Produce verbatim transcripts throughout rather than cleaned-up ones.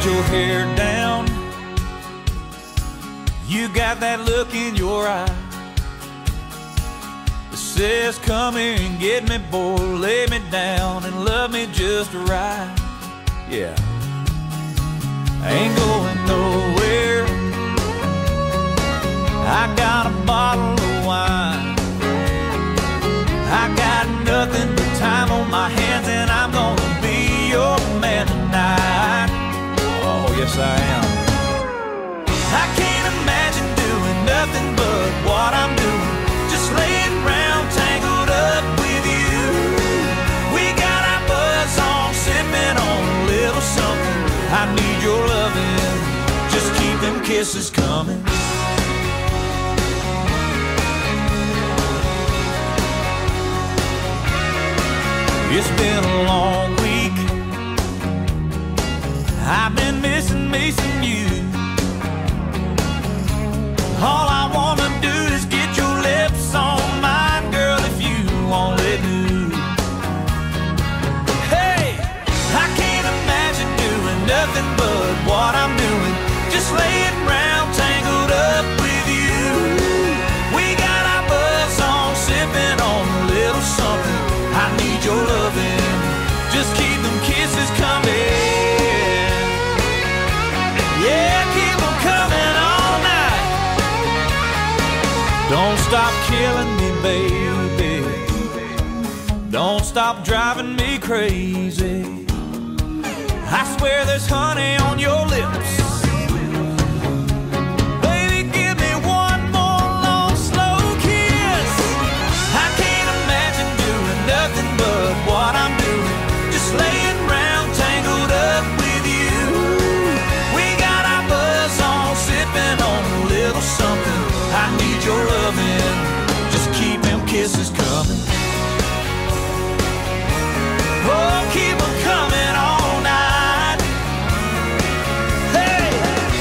got your hair down, you got that look in your eye that says, come here and get me, boy, lay me down and love me just right. Yeah, I ain't going nowhere, I got a bottle of wine, I got nothing but time on my hands, and I'm gonna be your man tonight. Oh, yes I am. I can't imagine doing nothing but what I'm doing, just laying around tangled up with you. We got our buzz on, sipping on a little something. I need your loving, just keep them kisses coming. It's been a long week, I've been missing, missing you. All I wanna do is get your lips on mine, girl, if you only knew. Hey, I can't imagine doing nothing but what I'm doing, just laying around tangled up with you. We got our buzz on, sipping on a little something. I need your loving, just keep them kisses coming. Yeah, keep them coming all night. Don't stop killing me, baby. Don't stop driving me crazy. I swear there's honey on your lips. Baby, give me one more long, slow kiss. I can't imagine doing nothing but what I'm doing, just laying around tangled up with you. We got our buzz on, sipping on a little something. I need your loving, just keep them kisses coming. Oh, keep them coming all night. Hey!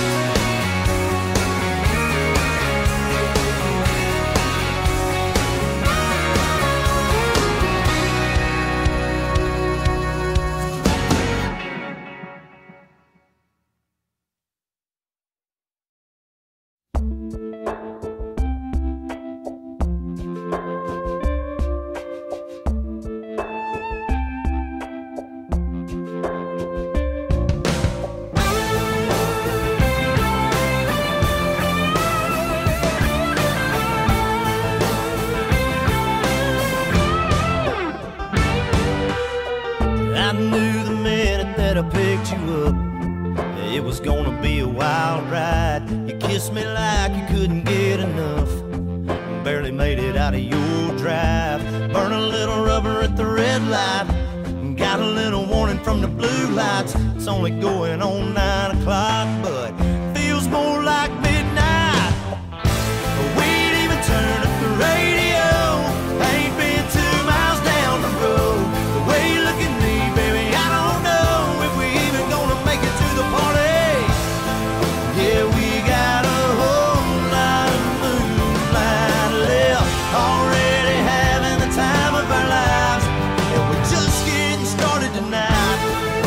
I knew the minute that I picked you up, it was gonna be a wild ride. You kissed me like you couldn't get enough, barely made it out of your drive. Burn a little rubber at the red light, got a little warning from the blue lights. It's only going on nine o'clock, but feels more like midnight. We ain't even turned up the radio, ain't been two miles down the road. The way you look at me, baby, I don't know if we even gonna make it to the party. Yeah, we got a whole lot of moonlight left, already having the time of our lives, and we're just getting started tonight.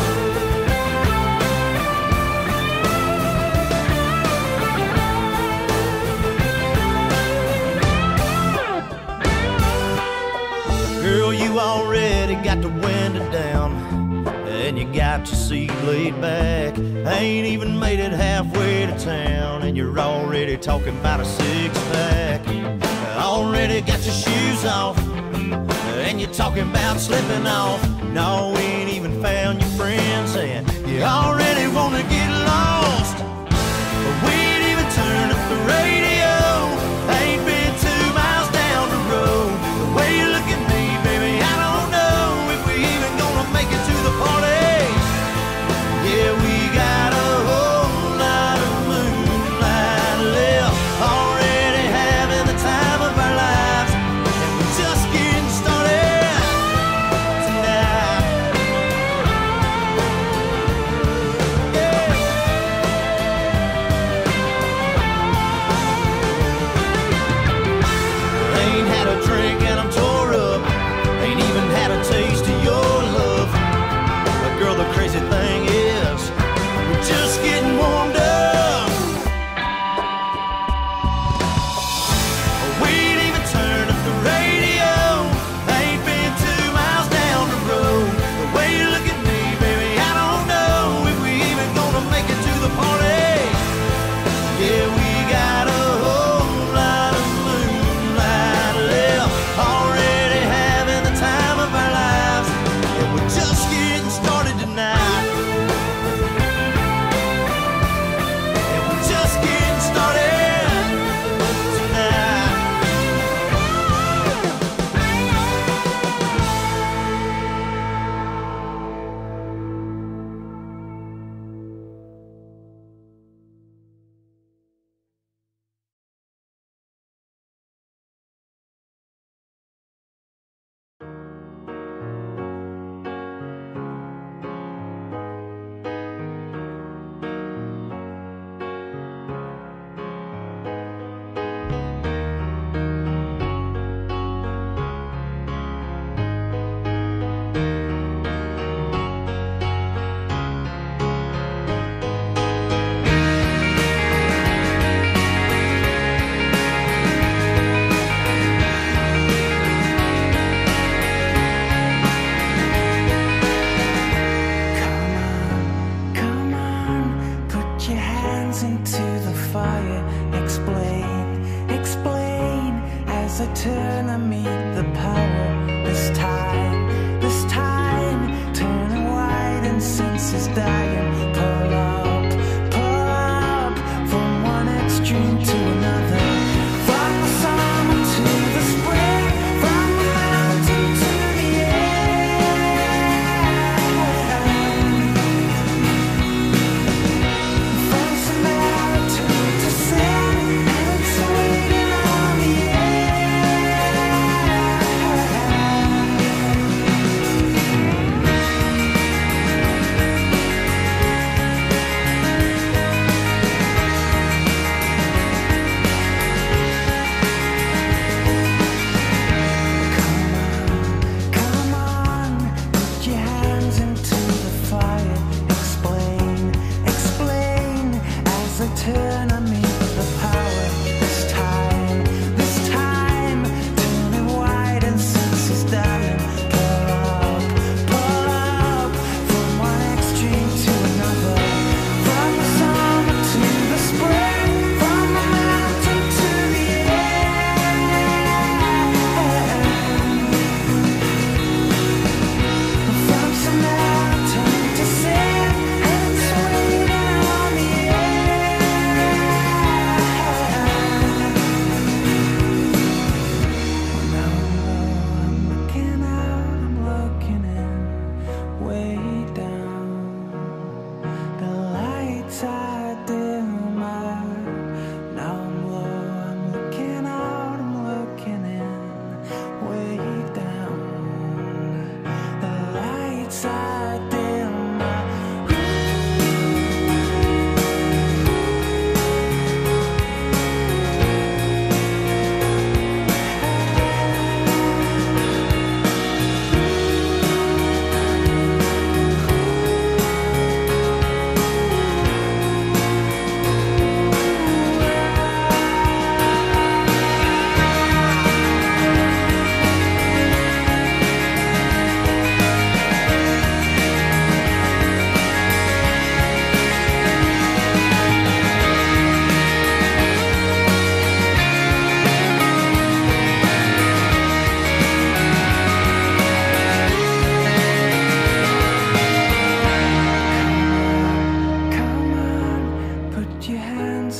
Girl, you already got the window down, and you got your seat laid back. Ain't even made it halfway to town, and you're already talking about a six-pack. Already got your shoes off, and you're talking about slipping off. No, we ain't even found your friends, and you already wanna get lost. We ain't even turned up the radio, ain't been two miles down the road. The way you look at me, baby, I don't know if we even gonna make it to the party. Yeah, we got a whole lot of moonlight left, already having the time of our lives, and we're just getting started tonight. Yeah.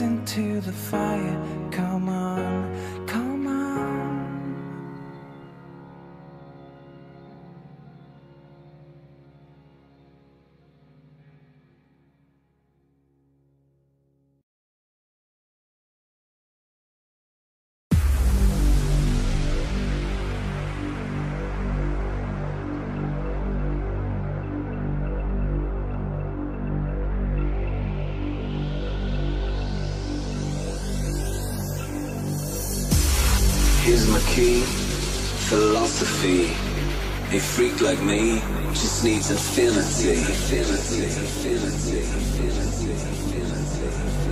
into the fire. Come on, come on. Here's my key, philosophy. A freak like me just needs infinity. Infinity, infinity, infinity, infinity.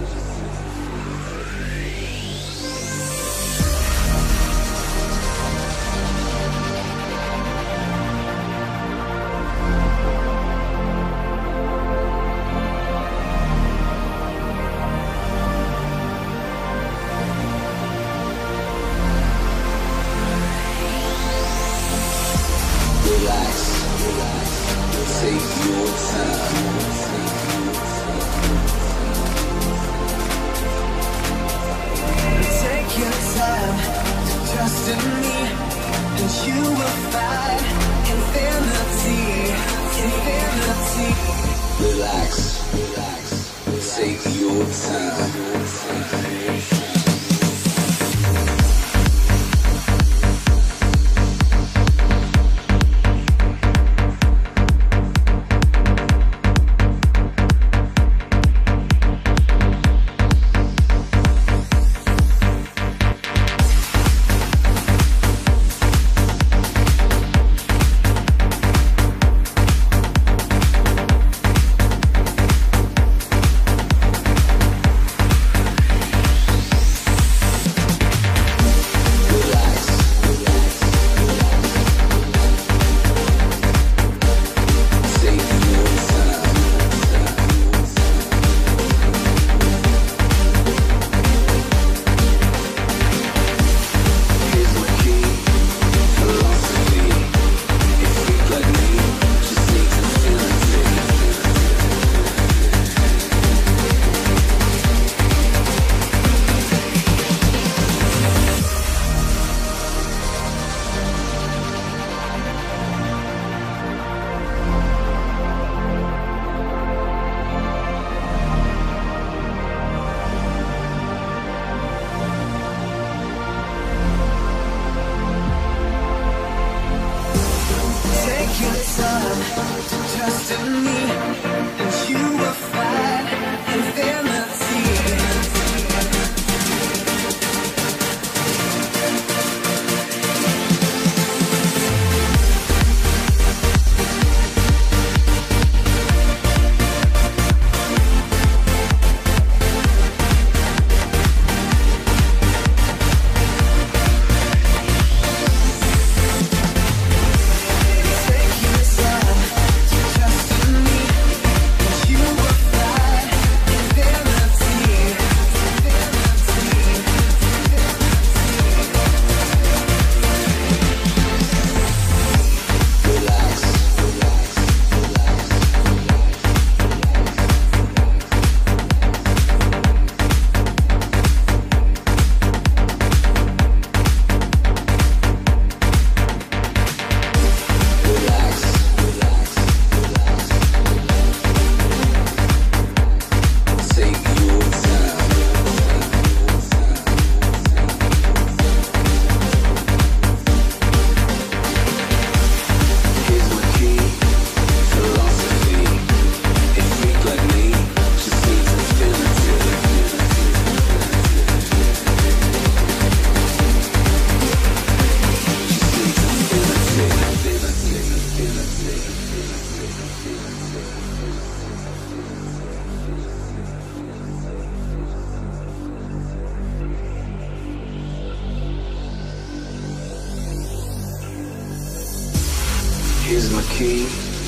Here's my key,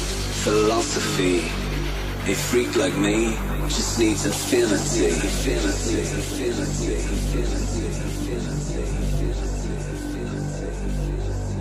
philosophy. A freak like me just needs infinity. Infinity, infinity, infinity, infinity, infinity, infinity.